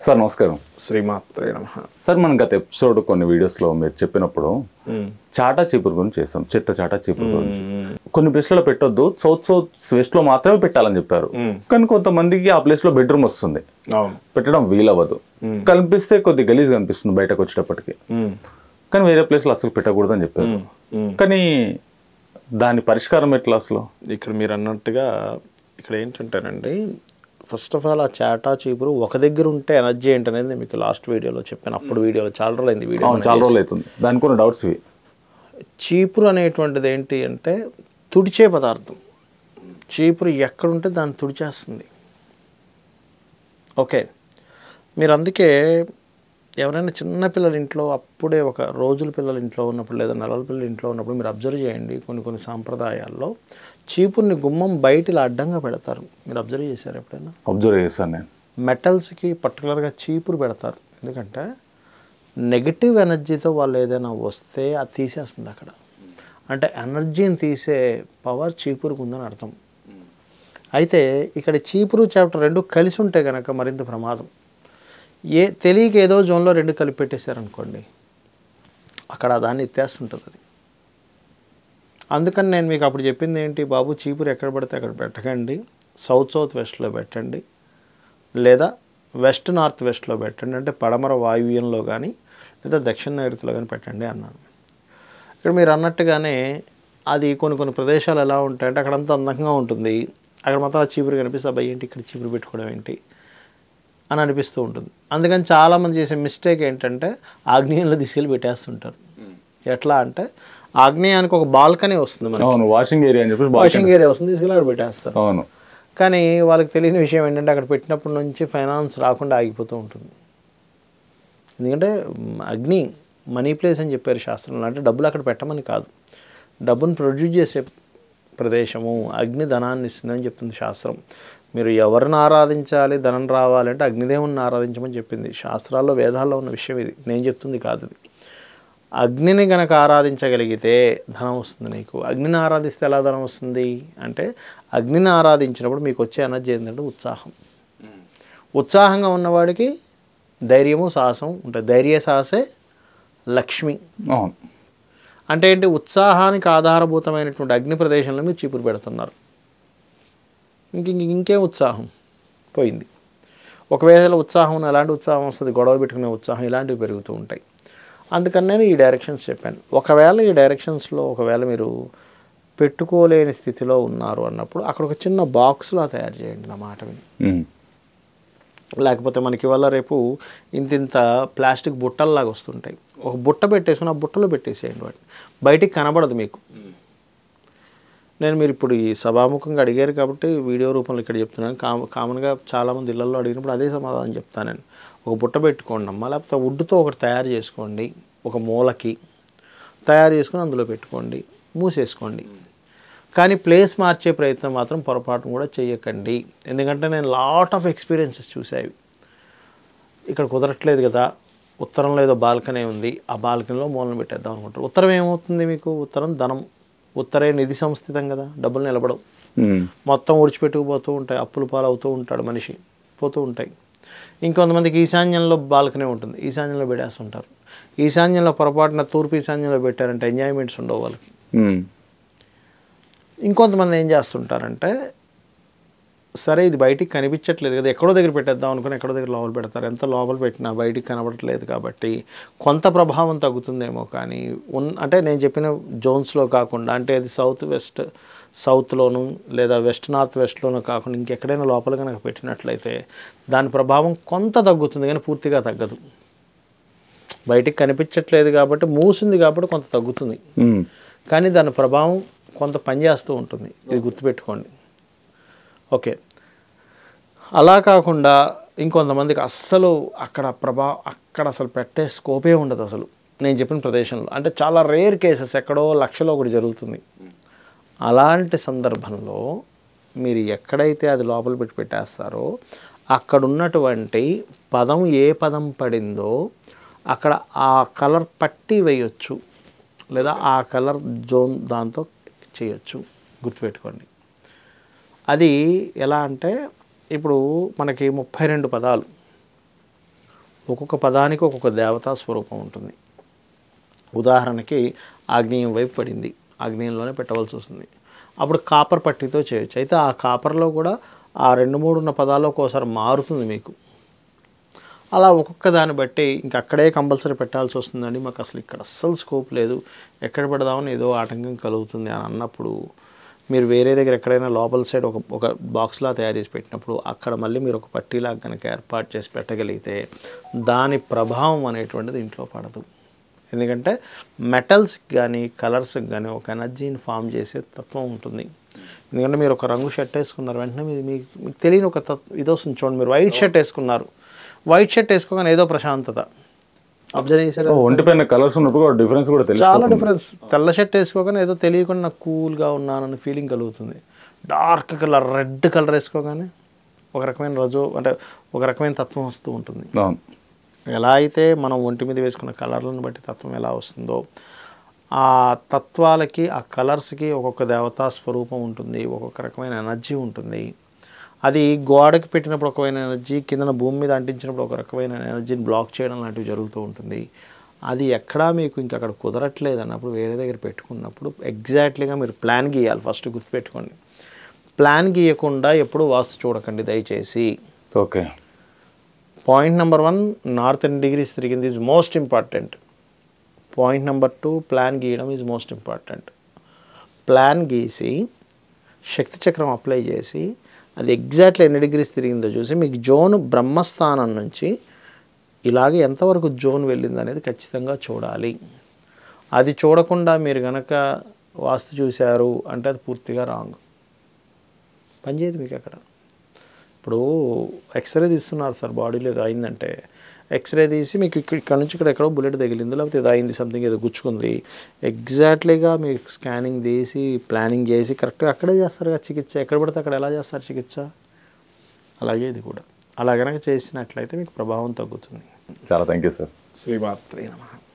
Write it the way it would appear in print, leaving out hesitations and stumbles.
Sir నమస్కారం. శ్రీమాత్రే నమః. సార్ మనం గత ఎపిసోడ్ కొన్ని వీడియోస్లో మీరు చెప్పినప్పుడు చాటా చీపురు గురించి చేస్తాం, చెత్త చాటా చీపురు గురించి. కొన్ని ప్లేస్లలో పెట్టొద్దు, సౌత్ వెస్ట్ లో మాత్రమే పెట్టాలని చెప్పారు. కానీ కొంతమందికి ఆ ప్లేస్ లో బెడ్రూమ్ వస్తుంది, పెట్టడం వీలవ్వదు, కనిపిస్తే కొద్ది గలీజ్ కనిపిస్తుంది బయటకు వచ్చేటప్పటికి. కానీ వేరే ప్లేస్ లో అసలు పెట్టకూడదు అని చెప్పారు. కానీ దాని పరిష్కారం ఎట్లా అసలు? ఇక్కడ మీరు అన్నట్టుగా ఇక్కడ ఏంటంటేనండి, ఫస్ట్ ఆఫ్ ఆల్ ఆ చాటా చీపురు ఒక దగ్గర ఉంటే ఎనర్జీ ఏంటనేది మీకు లాస్ట్ వీడియోలో చెప్పాను. అప్పుడు వీడియోలో చాలా రోజులు అయింది, చాలా రోజులు అవుతుంది. దానికి కొన్ని డౌట్స్ ఇవి. చీపురు అనేటువంటిది ఏంటి అంటే తుడిచే పదార్థం. చీపురు ఎక్కడుంటే దాన్ని తుడిచేస్తుంది. ఓకే, మీరు అందుకే ఎవరైనా చిన్న పిల్లల ఇంట్లో అప్పుడే ఒక రోజుల పిల్లల ఇంట్లో ఉన్నప్పుడు లేదా నెలల పిల్లల ఇంట్లో ఉన్నప్పుడు మీరు అబ్జర్వ్ చేయండి, కొన్ని సాంప్రదాయాల్లో చీపుర్ని గుమ్మం బయట ఇలా అడ్డంగా పెడతారు. మీరు అబ్జర్వ్ చేశారు ఎప్పుడైనా? అబ్జర్వ్ చేశాను నేను. మెటల్స్కి పర్టికులర్గా చీపురు పెడతారు, ఎందుకంటే నెగటివ్ ఎనర్జీతో వాళ్ళు ఏదైనా వస్తే అది తీసేస్తుంది అక్కడ. అంటే ఎనర్జీని తీసే పవర్ చీపురుకు ఉందని అర్థం. అయితే ఇక్కడ చీపురు చాప్టర్ రెండు కలిసి ఉంటే కనుక మరింత ప్రమాదం. తెలియక ఏదో జోన్లో రెండు కలిపి పెట్టేశారనుకోండి, అక్కడ దాన్ని ఎత్తేస్తుంటుంది అది. అందుకని నేను మీకు అప్పుడు చెప్పింది ఏంటి, బాబు చీపురు ఎక్కడ పడితే అక్కడ పెట్టకండి, సౌత్ వెస్ట్లో పెట్టండి, లేదా వెస్ట్ నార్త్ వెస్ట్లో పెట్టండి, అంటే పడమర వాయువ్యంలో కానీ లేదా దక్షిణ నైరుతిలో కానీ పెట్టండి అన్నాను. ఇక్కడ మీరు అన్నట్టుగానే అది కొన్ని ప్రదేశాలు ఎలా ఉంటాయంటే అక్కడంతా అందంగా ఉంటుంది, అక్కడ మాత్రం ఆ చీపురు కనిపిస్తే అబ్బాయి ఏంటి ఇక్కడ చీపురు పెట్టుకోవడం ఏంటి అని అనిపిస్తూ ఉంటుంది. అందుకని చాలామంది చేసే మిస్టేక్ ఏంటంటే ఆగ్నేయంలో తీసుకెళ్ళి పెట్టేస్తుంటారు. ఎట్లా అంటే ఆగ్నేయానికి ఒక బాల్కనీ వస్తుంది మనకి, వాషింగ్ ఏరియా వస్తుంది, తీసుకెళ్ళి అక్కడ పెట్టేస్తారు. అవును. కానీ వాళ్ళకి తెలియని విషయం ఏంటంటే అక్కడ పెట్టినప్పటి నుంచి ఫైనాన్స్ రాకుండా ఆగిపోతూ ఉంటుంది. ఎందుకంటే అగ్ని మనీ ప్లేస్ అని చెప్పారు శాస్త్రంలో. అంటే డబ్బులు అక్కడ పెట్టమని కాదు, డబ్బును ప్రొడ్యూస్ చేసే ప్రదేశము, అగ్ని ధనాన్ని ఇస్తుందని చెప్తుంది శాస్త్రం. మీరు ఎవరిని ఆరాధించాలి ధనం రావాలంటే అగ్నిదేవుని ఆరాధించమని చెప్పింది శాస్త్రాల్లో, వేదాల్లో ఉన్న విషయం ఇది, నేను చెప్తుంది కాదు ఇది. అగ్నిని కనుక ఆరాధించగలిగితే ధనం వస్తుంది నీకు. అగ్నిని ఆరాధిస్తే ఎలా ధనం వస్తుంది అంటే అగ్నిని ఆరాధించినప్పుడు మీకు వచ్చే ఎనర్జీ ఏంటంటే ఉత్సాహం. ఉత్సాహంగా ఉన్నవాడికి ధైర్యము సాహసం ఉంటుంది. ధైర్య సాహసే లక్ష్మి. అంటే ఏంటి, ఉత్సాహానికి ఆధారభూతమైనటువంటి అగ్ని ప్రదేశంలో మీరు చీపురు పెడుతున్నారు, ఇంకేం ఉత్సాహం పోయింది. ఒకవేళ ఉత్సాహం ఎలాంటి ఉత్సాహం వస్తుంది, గొడవ పెట్టుకునే ఉత్సాహం, ఇలాంటివి పెరుగుతూ ఉంటాయి. అందుకని నేను ఈ డైరెక్షన్స్ చెప్పాను. ఒకవేళ ఈ డైరెక్షన్స్లో మీరు పెట్టుకోలేని స్థితిలో ఉన్నారు అన్నప్పుడు అక్కడ ఒక చిన్న బాక్స్లా తయారు చేయండి నా మాట విని. లేకపోతే మనకి ఇవాళ రేపు ఇంత ప్లాస్టిక్ బుట్టల్లాగా వస్తుంటాయి, ఒక బుట్ట పెట్టేసుకుని ఆ బుట్టలో పెట్టేసేయండి వాటిని, బయటికి కనబడదు మీకు. నేను మీరు ఇప్పుడు ఈ సభాముఖంగా అడిగారు కాబట్టి వీడియో రూపంలో ఇక్కడ చెప్తున్నాను. కామన్గా చాలామంది ఇళ్లలో అడిగినప్పుడు అదే సమాధానం చెప్తాను నేను. ఒక బుట్ట పెట్టుకోండి అమ్మ, లేకపోతే వుడ్తో ఒకటి తయారు చేసుకోండి, ఒక మూలకి తయారు చేసుకొని అందులో పెట్టుకోండి, మూసేసుకోండి. కానీ ప్లేస్ మార్చే ప్రయత్నం మాత్రం పొరపాటును కూడా చేయకండి. ఎందుకంటే నేను లాట్ ఆఫ్ ఎక్స్పీరియన్సెస్ చూసాయి. ఇక్కడ కుదరట్లేదు కదా, ఉత్తరంలో ఏదో బాల్కనీ ఉంది, ఆ బాల్కనీలో మూలను పెట్టేద్దాం అనుకుంటారు. ఉత్తరం ఏమవుతుంది మీకు? ఉత్తరం ధనం, ఉత్తరే నిధి సంస్థితం కదా, డబ్బులు నిలబడవు, మొత్తం ఊడ్చిపెట్టుకుపోతూ ఉంటాయి, అప్పులు పాలు అవుతూ ఉంటాడు మనిషి, పోతూ ఉంటాయి. ఇంకొంతమందికి ఈశాన్యంలో బాల్కనీ ఉంటుంది, ఈశాన్యంలో పెట్టేస్తుంటారు. ఈశాన్యంలో పొరపాటున తూర్పు ఈశాన్యంలో పెట్టారంటే ఎంజాయ్మెంట్స్ ఉండవు వాళ్ళకి. ఇంకొంతమంది ఏం చేస్తుంటారంటే సరే ఇది బయటికి కనిపించట్లేదు కదా, ఎక్కడో దగ్గర పెట్టేద్దాం అనుకుని ఎక్కడో దగ్గర లోపల పెడతారు. ఎంత లోపల పెట్టినా బయటికి కనబడట్లేదు కాబట్టి కొంత ప్రభావం తగ్గుతుందేమో. కానీ అంటే నేను చెప్పిన జోన్స్లో కాకుండా, అంటే అది సౌత్లోను లేదా వెస్ట్ నార్త్ వెస్ట్లోనూ కాకుండా ఇంకెక్కడైనా లోపల కనుక పెట్టినట్లయితే దాని ప్రభావం కొంత తగ్గుతుంది, కానీ పూర్తిగా తగ్గదు. బయటికి కనిపించట్లేదు కాబట్టి, మూసింది కాబట్టి కొంత తగ్గుతుంది, కానీ దాని ప్రభావం కొంత పనిచేస్తూ ఉంటుంది. ఇది గుర్తుపెట్టుకోండి. ఓకే, అలా కాకుండా ఇంకొంతమందికి అస్సలు అక్కడ అసలు పెట్టే స్కోపే ఉండదు అసలు నేను చెప్పిన ప్రదేశంలో. అంటే చాలా రేర్ కేసెస్, ఎక్కడో లక్షలో ఒకటి జరుగుతుంది. అలాంటి సందర్భంలో మీరు ఎక్కడైతే అది లోపల పెట్టేస్తారో అక్కడ ఉన్నటువంటి పదం, ఏ పదం పడిందో అక్కడ ఆ కలర్ పట్టి వేయొచ్చు, లేదా ఆ కలర్ జోన్ దాంతో చేయొచ్చు. గుర్తుపెట్టుకోండి. అది ఎలా అంటే ఇప్పుడు మనకి 32 పదాలు, ఒక్కొక్క పదానికి ఒక్కొక్క దేవతా స్వరూపం ఉంటుంది. ఉదాహరణకి ఆగ్నేయం వైపు పడింది, ఆగ్నేయంలోనే పెట్టవలసి వస్తుంది. అప్పుడు కాపర్ పట్టీతో చేయొచ్చు. అయితే ఆ కాపర్లో కూడా ఆ 2-3 ఉన్న పదాల్లో ఒక్కోసారి మారుతుంది మీకు. అలా ఒక్కొక్క దాన్ని బట్టి ఇంక అక్కడే కంపల్సరీ పెట్టాల్సి వస్తుందండి, మాకు అసలు ఇక్కడ అస్సలు స్కోప్ లేదు, ఎక్కడ పెడదామని ఏదో ఆటంకం కలుగుతుంది అని అన్నప్పుడు మీరు వేరే దగ్గర ఎక్కడైనా లోపల సైడ్ ఒక బాక్స్లా తయారు చేసి పెట్టినప్పుడు అక్కడ మళ్ళీ మీరు ఒక పట్టీలాగా కనుక ఏర్పాటు చేసి పెట్టగలిగితే దాని ప్రభావం అనేటువంటిది ఇంట్లో పడదు. ఎందుకంటే మెటల్స్కి కానీ కలర్స్కి కానీ ఒక ఎనర్జీని ఫామ్ చేసే తత్వం ఉంటుంది. ఎందుకంటే మీరు ఒక రంగు షర్ట్ వేసుకున్నారు, వెంటనే మీకు తెలియని ఒక ఇది వస్తుంది. చూడండి, మీరు వైట్ షర్ట్ వేసుకున్నారు, వైట్ షర్ట్ వేసుకోగానే ఏదో ప్రశాంతత. అబ్జర్వ్ చేశారు, ఒంటిపైన కలర్స్ ఉన్నప్పుడు డిఫరెన్స్ కూడా తెలుసు, చాలా డిఫరెన్స్. తెల్ల షర్ట్ వేసుకోగానే ఏదో తెలియకుండా నాకు కూల్గా ఉన్నానని ఫీలింగ్ కలుగుతుంది. డార్క్ కలర్ రెడ్ కలర్ వేసుకోగానే ఒక రకమైన అంటే ఒక రకమైన తత్వం వస్తూ ఉంటుంది. ఎలా అయితే మనం ఒంటి మీద వేసుకున్న కలర్లను బట్టి తత్వం ఎలా వస్తుందో ఆ తత్వాలకి ఆ కలర్స్కి ఒక్కొక్క దేవతా స్వరూపం ఉంటుంది, ఒక్కొక్క రకమైన ఎనర్జీ ఉంటుంది. అది గోడకి పెట్టినప్పుడు ఒక రకమైన ఎనర్జీ, కిందన భూమి మీద అంటించినప్పుడు ఒక రకమైన ఎనర్జీని బ్లాక్ చేయడం లాంటివి జరుగుతూ ఉంటుంది. అది ఎక్కడా మీకు ఇంకా అక్కడ కుదరట్లేదు అన్నప్పుడు వేరే దగ్గర పెట్టుకున్నప్పుడు ఎగ్జాక్ట్లీగా మీరు ప్లాన్ గీయాలి. ఫస్ట్ గుర్తుపెట్టుకోండి, ప్లాన్ గీయకుండా ఎప్పుడు వాస్తు చూడకండి దయచేసి. Okay. Point number 1, north 10 degrees తిరిగింది is most important. Point number 2, plan గీయడం ఈజ్ మోస్ట్ ఇంపార్టెంట్. ప్లాన్ గీసి శక్తి చక్రం అప్లై చేసి అది ఎగ్జాక్ట్లీ ఎన్ని డిగ్రీస్ తిరిగిందో చూసి మీకు జోన్ బ్రహ్మస్థానం నుంచి ఇలాగే ఎంతవరకు జోన్ వెళ్ళింది అనేది ఖచ్చితంగా చూడాలి. అది చూడకుండా మీరు కనుక వాస్తు చూశారు అంటే అది పూర్తిగా రాంగ్, పనిచేయదు మీకు అక్కడ. ఇప్పుడు ఎక్స్రే తీస్తున్నారు సార్, బాడీలో ఏదో అయిందంటే ఎక్స్రే తీసి మీకు ఇక్కడ నుంచి ఇక్కడ ఎక్కడో బుల్లెట్ తగిలింది, లేకపోతే ఏదో అయింది, సంథింగ్ ఏదో గుచ్చుకుంది, ఎగ్జాక్ట్లీగా మీకు స్కానింగ్ తీసి ప్లానింగ్ చేసి కరెక్ట్గా అక్కడే చేస్తారు కదా చికిత్స. ఎక్కడ పడితే అక్కడ ఎలా చేస్తారు చికిత్స? అలాగే ఇది కూడా అలా కనుక చేసినట్లయితే మీకు ప్రభావం తగ్గుతుంది. చాలా థ్యాంక్ యూ సార్. శ్రీమాత్రే నమః.